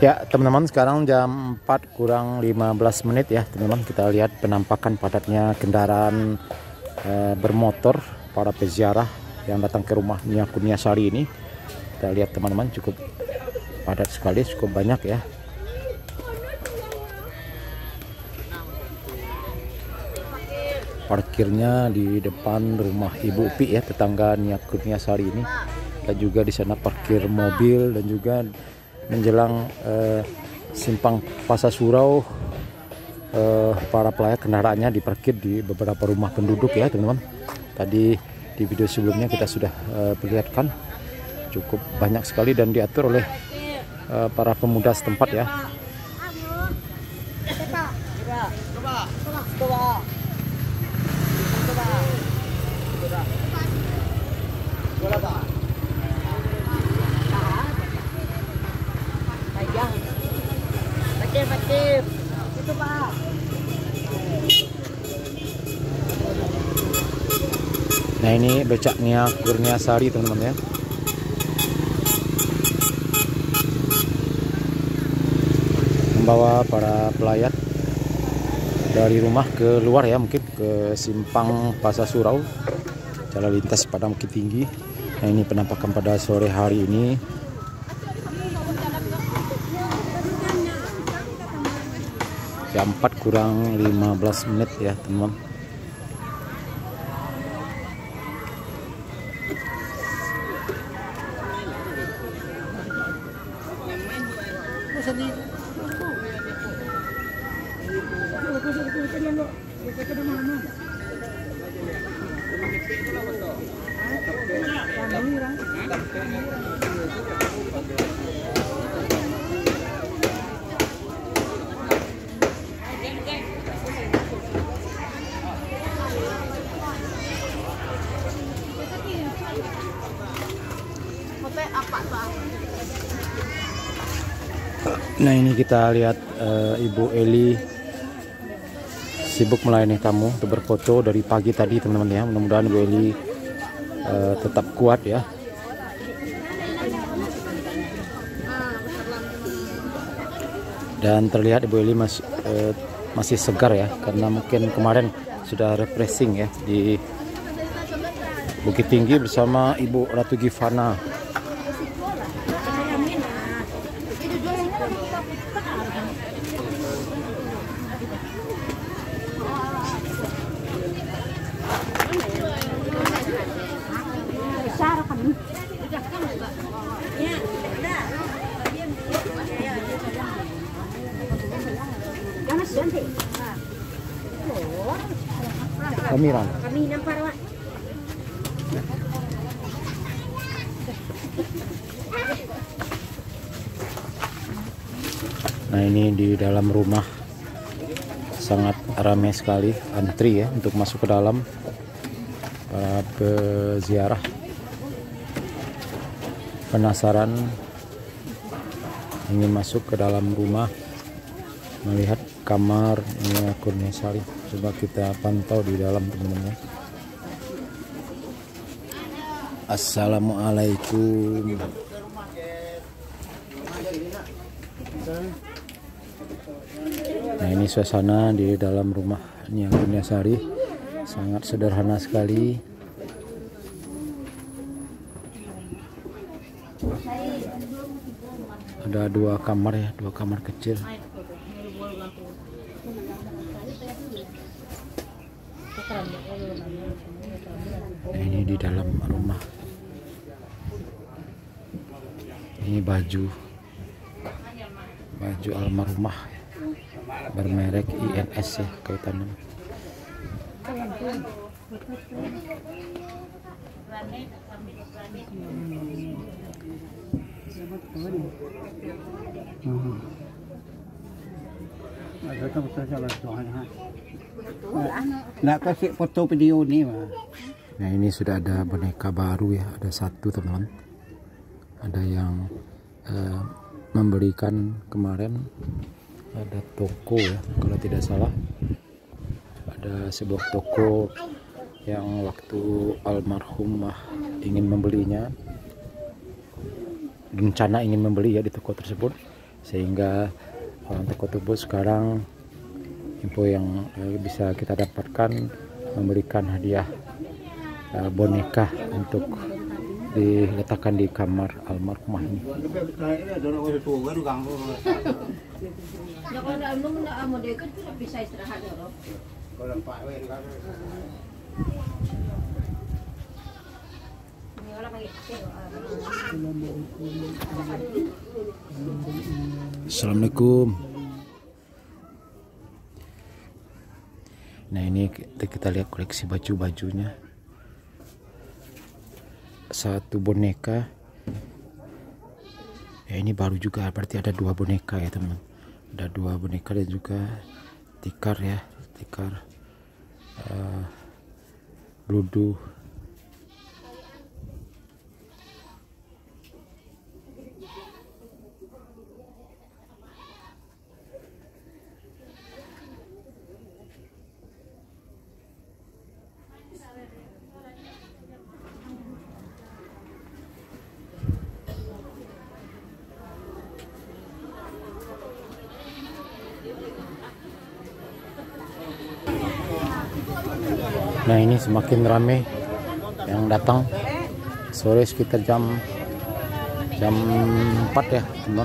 Ya teman-teman, sekarang jam 4 kurang 15 menit ya teman-teman. Kita lihat penampakan padatnya kendaraan bermotor para peziarah yang datang ke rumah Nia Kurniasari ini. Kita lihat teman-teman, cukup padat sekali, cukup banyak ya. Parkirnya di depan rumah Ibu Upi ya, tetangga Nia Kurniasari ini. Dan juga di sana parkir mobil, dan juga menjelang simpang Pasar Surau, para pelayat kendaraannya diparkir di beberapa rumah penduduk ya teman-teman. Tadi di video sebelumnya kita sudah perlihatkan cukup banyak sekali dan diatur oleh para pemuda setempat ya. Nah ini becak Nia Kurniasari teman-teman ya. Membawa para pelayat dari rumah ke luar ya, mungkin ke simpang Pasar Surau, jalan lintas pada Bukit Tinggi. Nah ini penampakan pada sore hari ini. Jam 4 kurang 15 menit ya teman-teman. Nah ini kita lihat Ibu Eli sibuk melayani tamu untuk berfoto dari pagi tadi teman-teman ya. Mudah-mudahan Ibu Eli tetap kuat ya. Dan terlihat Ibu Eli masih segar ya, karena mungkin kemarin sudah refreshing ya di Bukit Tinggi bersama Ibu Ratu Givana. Kamiran. Nah ini di dalam rumah sangat ramai sekali, antri ya untuk masuk ke dalam para peziarah. Penasaran ingin masuk ke dalam rumah, melihat kamar Nia Kurniasari. Coba kita pantau di dalam teman-teman. Assalamualaikum. Nah ini suasana di dalam rumah Nia Kurniasari, sangat sederhana sekali. Ada dua kamar ya, dua kamar kecil. Nah, ini di dalam rumah. Ini baju almarhumah bermerek INS ya kaitannya. Nggak kasih foto video nih mah. Nah ini sudah ada boneka baru ya, ada satu teman-teman. Ada yang memberikan kemarin, ada toko ya kalau tidak salah. Ada sebuah toko yang waktu almarhumah ingin membelinya, rencana ingin membeli ya di toko tersebut. sehingga orang toko tersebut sekarang info yang bisa kita dapatkan memberikan hadiah boneka untuk diletakkan di kamar almarhumah ini. Assalamualaikum. Nah, ini kita lihat koleksi baju-bajunya. Satu boneka. Ya, ini baru juga, berarti ada 2 boneka ya teman. Ada 2 boneka dan juga tikar ya, tikar ludu. Nah, ini semakin ramai yang datang. Sore sekitar jam 4 ya teman.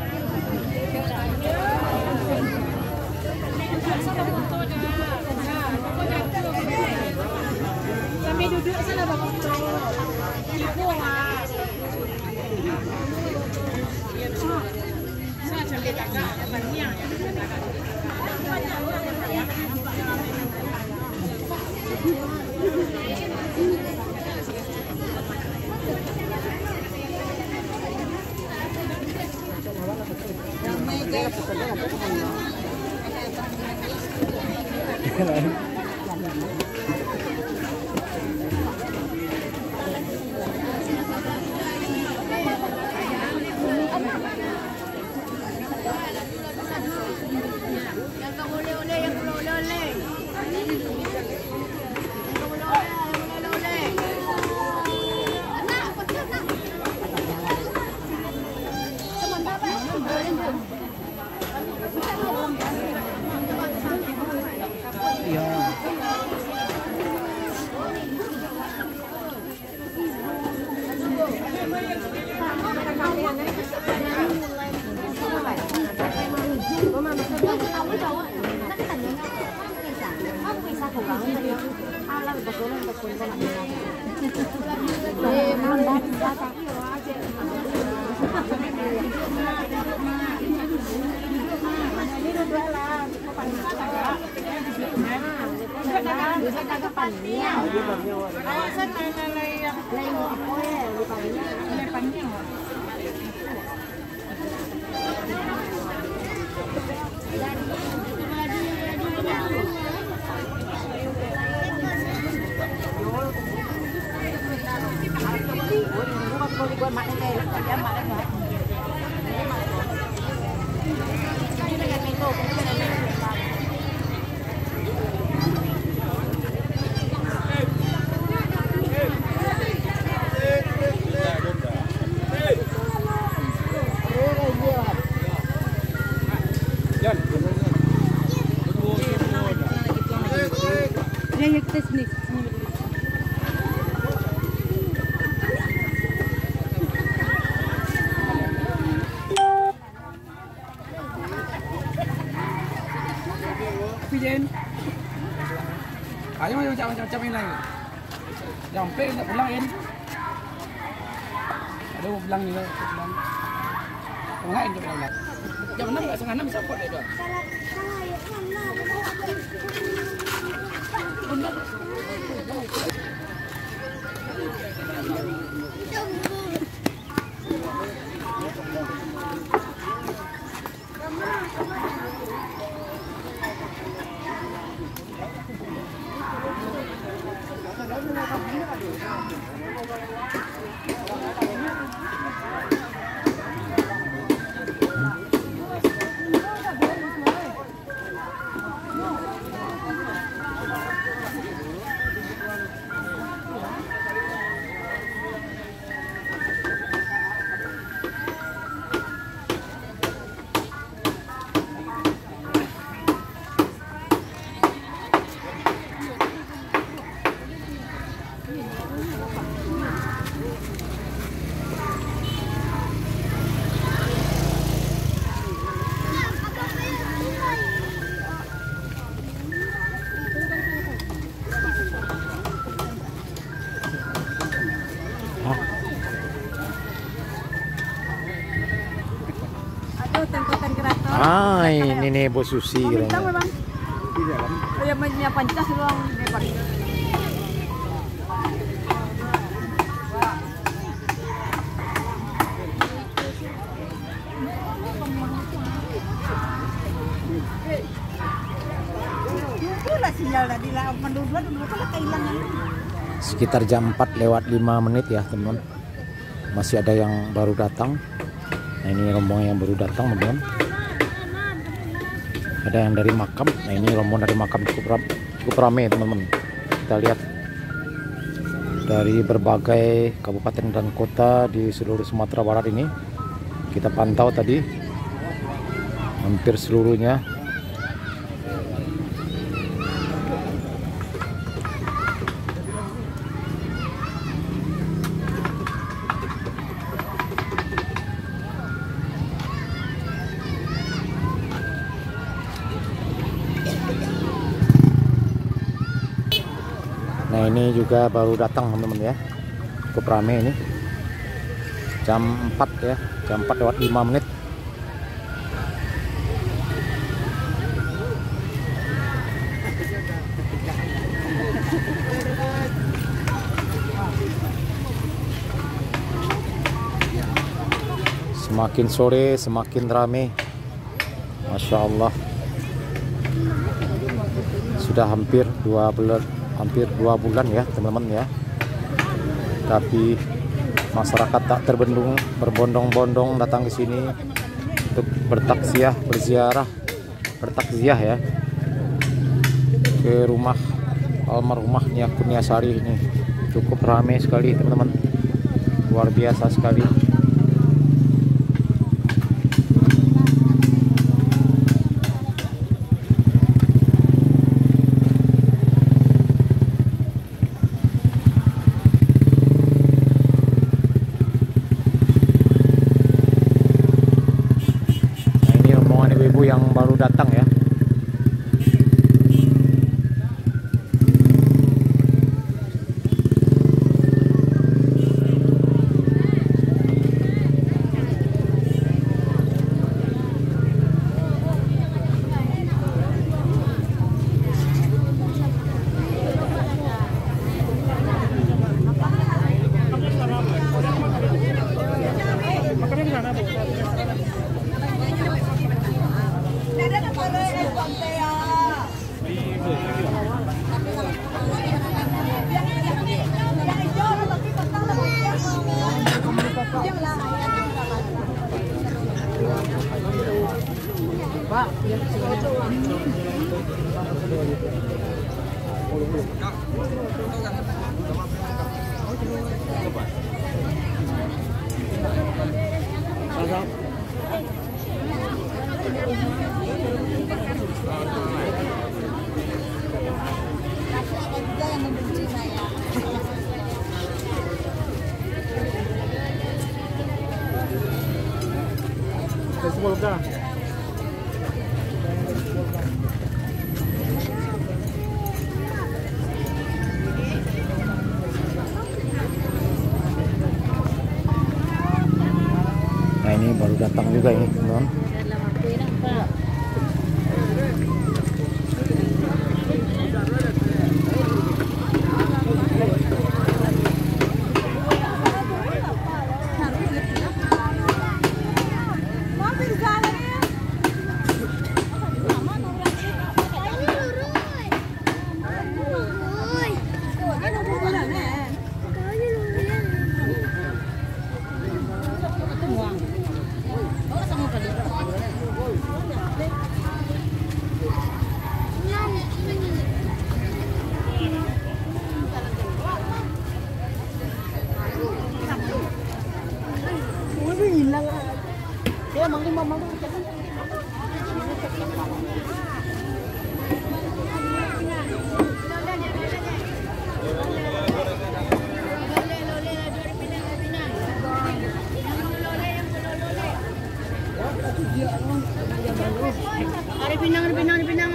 Sampai duduk sana Bapak. Ibu saya sampai kakak banyak. Ayo macam ini lagi. Sampai nak pulang ini. Aduh, pulang ni lah. Pulang ini pulang. Jam 6 tak setengah 6 bisa pot dia. konten kreator. Ah, ini nih Bu Susi. Mau bintang kayaknya. memang? Oh ya, mainnya pancas doang. Itulah sinyal tadi lah, menurut dulu kalau kehilangan. Sekitar jam 4:05 ya teman-teman. Masih ada yang baru datang. Nah ini rombongan yang baru datang teman-teman. Ada yang dari makam. Nah ini rombongan dari makam cukup ramai teman-teman. Kita lihat dari berbagai kabupaten dan kota di seluruh Sumatera Barat ini. Kita pantau tadi hampir seluruhnya. Nah ini juga baru datang teman-teman ya, cukup rame ini. Jam 4 ya, jam 4:05. Semakin sore semakin rame, Masya Allah. Sudah hampir 2 bulan ya teman-teman ya, tapi masyarakat tak terbendung berbondong-bondong datang ke sini untuk bertakziah, bertakziah ya ke rumah almarhumah Nia Kurniasari ini. Cukup ramai sekali teman-teman, luar biasa sekali. Yang baru datang ya. Nah ini baru datang juga ini teman-teman. Ada pinang.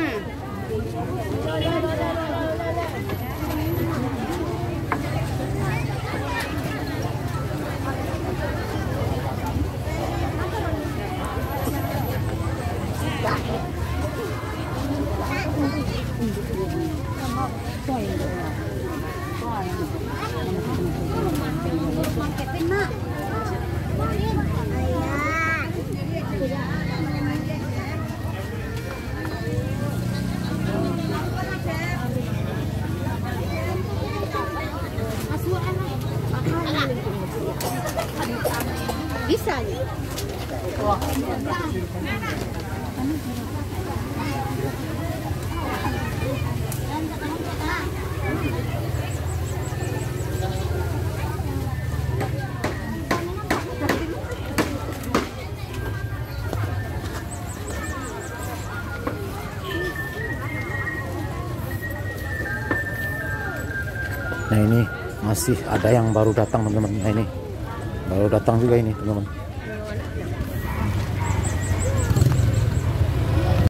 Nah ini masih ada yang baru datang teman-teman. Nah ini baru datang juga ini teman-teman.